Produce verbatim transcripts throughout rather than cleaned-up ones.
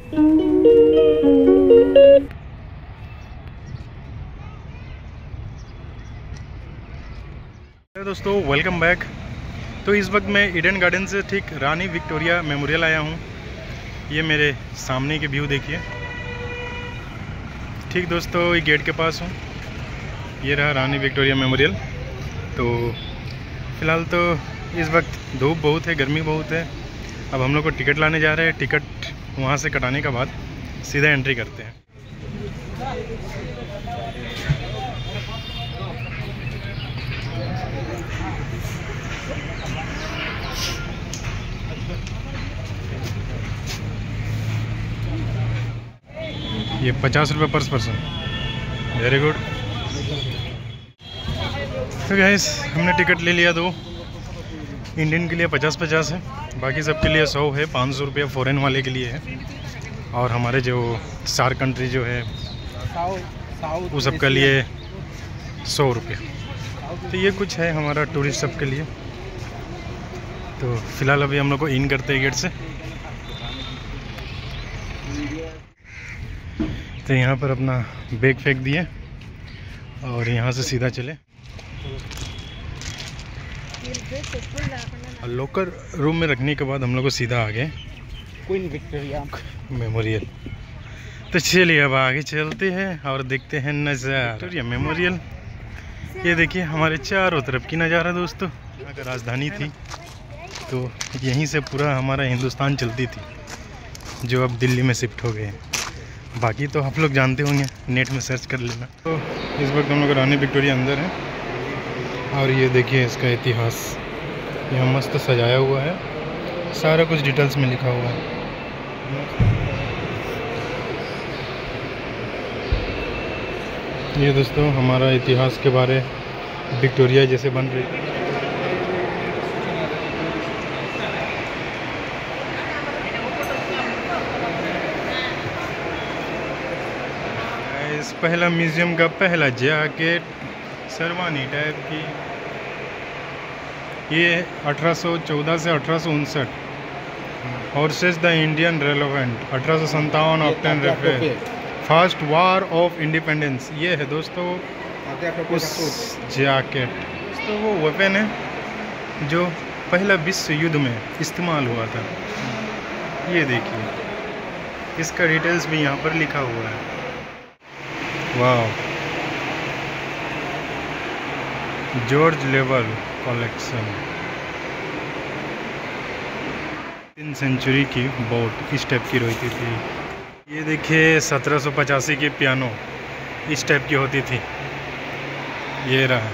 दोस्तों welcome back. तो इस वक्त मैं ईडन गार्डन से ठीक रानी विक्टोरिया मेमोरियल आया हूँ। ये मेरे सामने के व्यू देखिए। ठीक दोस्तों, ये गेट के पास हूँ। ये रहा रानी विक्टोरिया मेमोरियल। तो फ़िलहाल तो इस वक्त धूप बहुत है, गर्मी बहुत है। अब हम लोग को टिकट लाने जा रहे हैं। टिकट वहाँ से कटाने के बाद सीधा एंट्री करते हैं। ये पचास रुपये पर पर्सन, वेरी गुड। तो गाइस हमने टिकट ले लिया। दो इंडियन के लिए पचास पचास है, बाकी सबके लिए सौ है। पाँच सौ रुपये फ़ॉरेन वाले के लिए है, और हमारे जो सार कंट्री जो है वो सब के लिए सौ रुपये। तो ये कुछ है हमारा टूरिस्ट सब के लिए। तो फ़िलहाल अभी हम लोग को इन करते हैं गेट से। तो यहाँ पर अपना बैग फेंक दिए और यहाँ से सीधा चले। लॉकर रूम में रखने के बाद हम लोग को सीधा आ गए क्वीन विक्टोरिया मेमोरियल। तो चलिए अब आगे चलते हैं और देखते हैं नज़ारा विक्टोरिया मेमोरियल। ये देखिए हमारे चारों तरफ की नज़ारा दोस्तों। यहाँ का राजधानी थी, तो यहीं से पूरा हमारा हिंदुस्तान चलती थी, जो अब दिल्ली में शिफ्ट हो गए हैं। बाकी तो आप लोग जानते होंगे, नेट में सर्च कर लेना। तो इस वक्त हम लोग रानी विक्टोरिया अंदर है, और ये देखिए इसका इतिहास यहाँ मस्त सजाया हुआ है। सारा कुछ डिटेल्स में लिखा हुआ है। ये दोस्तों हमारा इतिहास के बारे विक्टोरिया जैसे बन रही है। पहला म्यूज़ियम का पहला जैकेट शेरवानी टाइप की। ये अठारह सौ चौदह से अठारह सौ उनसठ। हॉर्सेस द इंडियन रेलोवेंट अठारह सौ सत्तावन often referred first war of independence. ये है दोस्तों उस जैकेट। दोस्तों वो वेपन है जो पहला विश्व युद्ध में इस्तेमाल हुआ था। ये देखिए, इसका डिटेल्स भी यहाँ पर लिखा हुआ है। वाह, जॉर्ज लेवल कलेक्शन। तीन सेंचुरी की बोट इस टाइप की रहती थी। ये देखिए सत्रह सौ पचासी की पियानो इस टाइप की होती थी। ये रहा।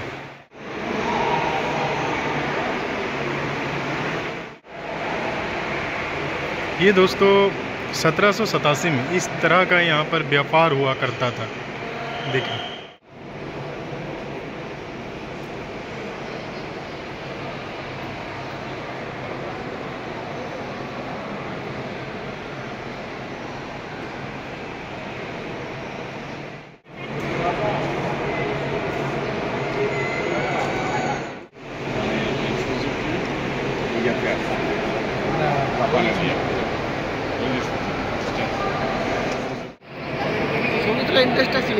ये दोस्तों सत्रह सौ सतासी में इस तरह का यहाँ पर व्यापार हुआ करता था। देखिए इंटरेस्ट আসলে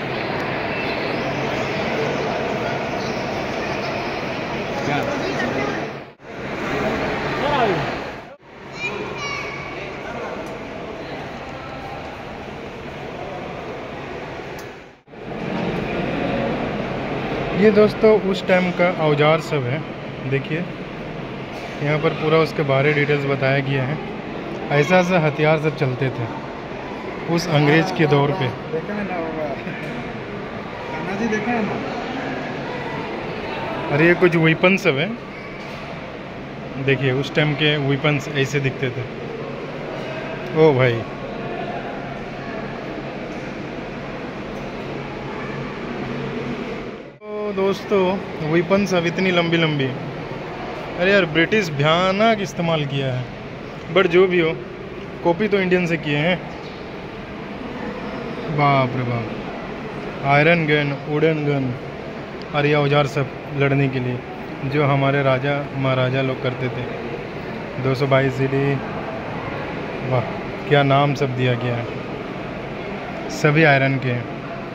ये दोस्तों उस टाइम का औजार सब है। देखिए यहाँ पर पूरा उसके बारे डिटेल्स बताया गया है। ऐसा ऐसा हथियार सब चलते थे उस अंग्रेज के दौर पे। अरे ये कुछ वेपन सब है। देखिए उस टाइम के वेपन्स ऐसे दिखते थे। ओ भाई, तो दोस्तों वेपन्स अब इतनी लंबी लंबी। अरे यार ब्रिटिश भयानक इस्तेमाल किया है, बट जो भी हो कॉपी तो इंडियन से किए हैं। बाप रे बाप, आयरन गन, वुडन गन और ये औजार सब लड़ने के लिए जो हमारे राजा महाराजा लोग करते थे। दो सौ बाईस सी डी, वाह क्या नाम सब दिया गया है, सभी आयरन के हैं।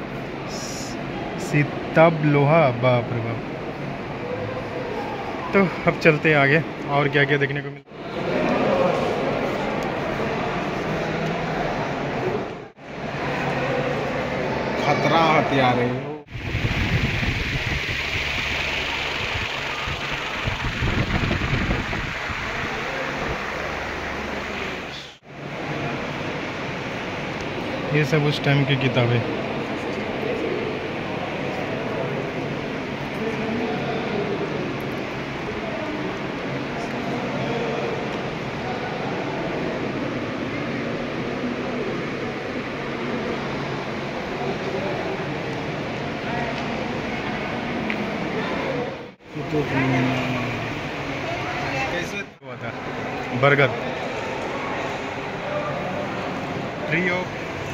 सीताब लोहा, बाप रे बाप। तो अब चलते हैं आगे और क्या क्या देखने को मिलता है। खतरा हथियार है। ये सब उस टाइम की किताबें। कैसे हुआ था बरगद ट्री ऑफ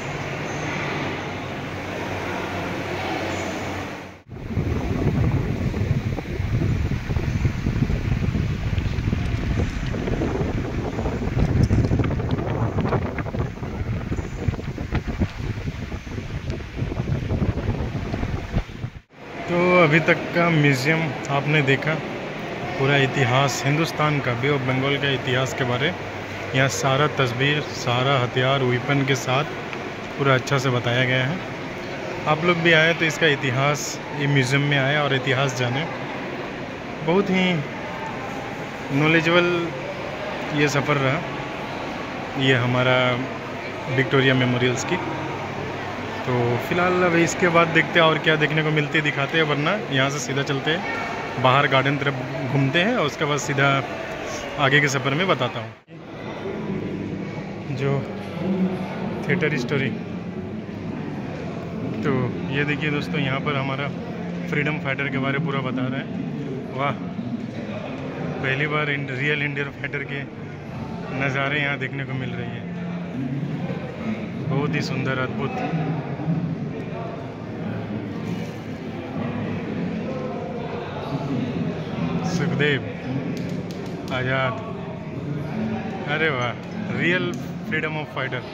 तो अभी तक का म्यूज़ियम आपने देखा, पूरा इतिहास हिंदुस्तान का, बे ऑफ बंगाल का इतिहास के बारे। यहाँ सारा तस्वीर, सारा हथियार, वेपन के साथ पूरा अच्छा से बताया गया है। आप लोग भी आए तो इसका इतिहास, ये म्यूज़ियम में आए और इतिहास जाने। बहुत ही नॉलेजेबल ये सफ़र रहा, ये हमारा विक्टोरिया मेमोरियल्स की। तो फिलहाल अब इसके बाद देखते हैं और क्या देखने को मिलते हैं, दिखाते हैं। वरना यहाँ से सीधा चलते हैं बाहर गार्डन तरफ घूमते हैं और उसके बाद सीधा आगे के सफ़र में बताता हूँ। जो थिएटर स्टोरी, तो ये देखिए दोस्तों, यहाँ पर हमारा फ्रीडम फाइटर के बारे पूरा बता रहा है। वाह, पहली बार इन रियल इंडियन फाइटर के नज़ारे यहाँ देखने को मिल रही है। बहुत ही सुंदर, अद्भुत। सुखदेव आज़ाद, अरे वाह, रियल फ्रीडम ऑफ फाइटर।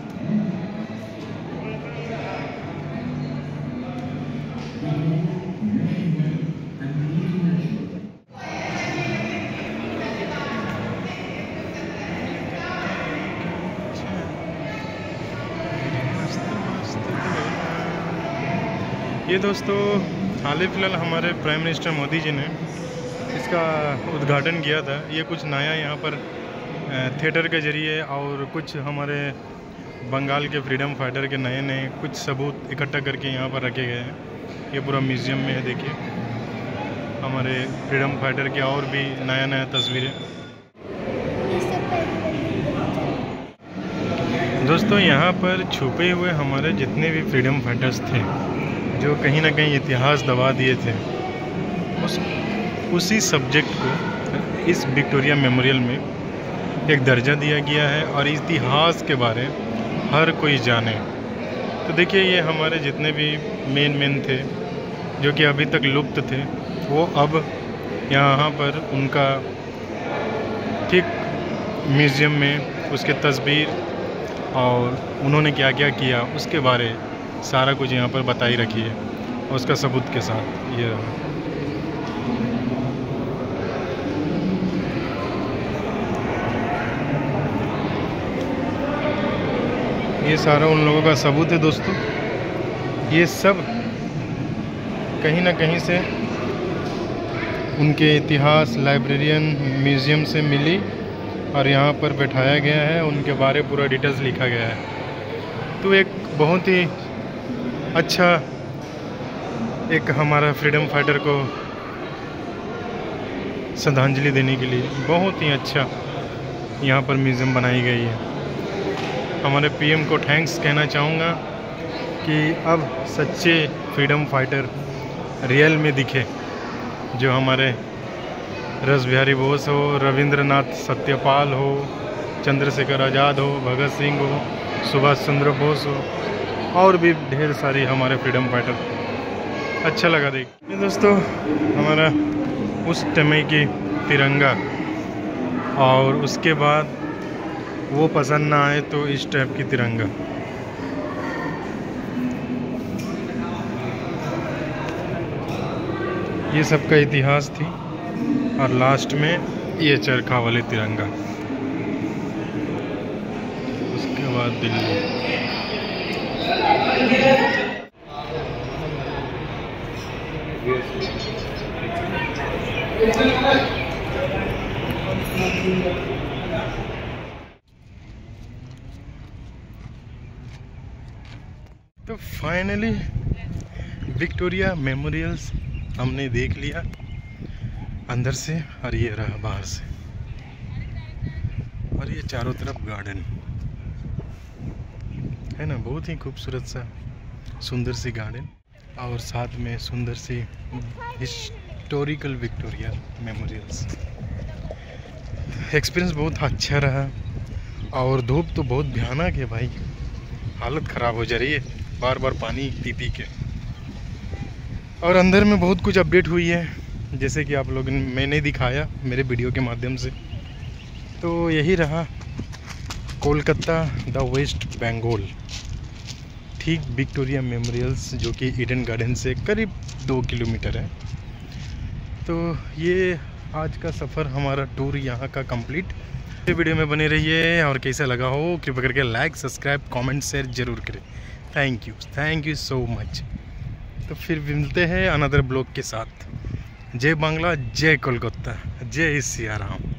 ये दोस्तों हाल ही फिलहाल हमारे प्राइम मिनिस्टर मोदी जी ने इसका उद्घाटन किया था। ये कुछ नया यहाँ पर थिएटर के ज़रिए और कुछ हमारे बंगाल के फ्रीडम फाइटर के नए नए कुछ सबूत इकट्ठा करके यहाँ पर रखे गए हैं। ये पूरा म्यूज़ियम में है, देखिए हमारे फ्रीडम फाइटर के और भी नया नया तस्वीरें। दोस्तों यहाँ पर छुपे हुए हमारे जितने भी फ्रीडम फाइटर्स थे, जो कहीं ना कहीं इतिहास दबा दिए थे, उस उसी सब्जेक्ट को इस विक्टोरिया मेमोरियल में एक दर्जा दिया गया है और इतिहास के बारे हर कोई जाने। तो देखिए ये हमारे जितने भी मेन मेन थे जो कि अभी तक लुप्त थे, वो अब यहाँ पर उनका ठीक म्यूज़ियम में उसके तस्वीर और उन्होंने क्या क्या किया उसके बारे सारा कुछ यहाँ पर बताई रखी है और उसका सबूत के साथ ये रहा। ये सारा उन लोगों का सबूत है दोस्तों। ये सब कहीं ना कहीं से उनके इतिहास लाइब्रेरियन म्यूज़ियम से मिली और यहाँ पर बैठाया गया है, उनके बारे पूरा डिटेल्स लिखा गया है। तो एक बहुत ही अच्छा, एक हमारा फ्रीडम फाइटर को श्रद्धांजलि देने के लिए बहुत ही अच्छा यहाँ पर म्यूज़ियम बनाई गई है। हमारे पीएम को थैंक्स कहना चाहूँगा कि अब सच्चे फ्रीडम फाइटर रियल में दिखे, जो हमारे रास बिहारी बोस हो, रविंद्रनाथ सत्यपाल हो, चंद्रशेखर आज़ाद हो, भगत सिंह हो, सुभाष चंद्र बोस हो और भी ढेर सारी हमारे फ्रीडम फाइटर। अच्छा लगा देख। ये दोस्तों हमारा उस समय की तिरंगा और उसके बाद वो पसंद ना आए तो इस टाइप की तिरंगा। ये सब का इतिहास थी और लास्ट में ये चरखा वाले तिरंगा, उसके बाद दिल्ली। तो फाइनली विक्टोरिया मेमोरियल्स हमने देख लिया अंदर से, और ये रहा बाहर से, और ये चारों तरफ गार्डन है ना, बहुत ही खूबसूरत सा सुंदर सी गार्डन, और साथ में सुंदर सी हिस्टोरिकल विक्टोरिया मेमोरियल्स। एक्सपीरियंस बहुत अच्छा रहा, और धूप तो बहुत भयानक है भाई, हालत ख़राब हो जा रही है बार बार पानी पी पी के। और अंदर में बहुत कुछ अपडेट हुई है, जैसे कि आप लोग मैंने दिखाया मेरे वीडियो के माध्यम से। तो यही रहा कोलकाता द वेस्ट बंगाल, ठीक विक्टोरिया मेमोरियल्स, जो कि ईडन गार्डन से करीब दो किलोमीटर है। तो ये आज का सफ़र हमारा टूर यहाँ का कंप्लीट। ये वीडियो में बने रहिए, और कैसा लगा हो कृपया करके लाइक सब्सक्राइब कमेंट शेयर ज़रूर करें। Thank you thank you so much. तो फिर मिलते हैं अनदर ब्लॉग के साथ। जय बांग्ला, जय कोलकाता, जय सिया राम।